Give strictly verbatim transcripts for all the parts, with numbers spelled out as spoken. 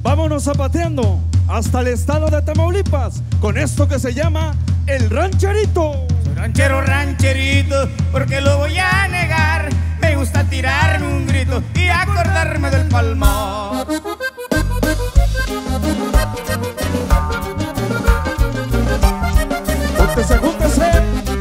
Vámonos zapateando hasta el estado de Tamaulipas con esto que se llama el rancherito. Soy ranchero, rancherito, porque lo voy a negar. Me gusta tirarme un grito y acordarme del palmar. Júntese, júntese.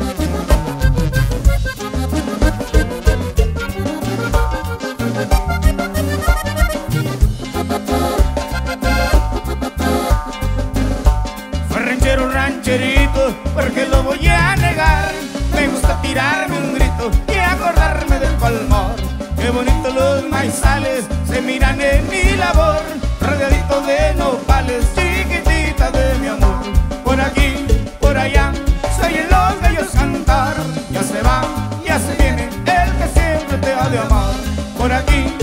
Rancherito, porque lo voy a negar. Me gusta tirarme un grito y acordarme del palmar. Qué bonitos los maizales se miran en mi labor, rodeaditos de nopales, chiquitita de mi amor. Por aquí, por allá, se oyen los gallos cantar. Ya se va, ya se viene el que siempre te ha de amar. Por aquí,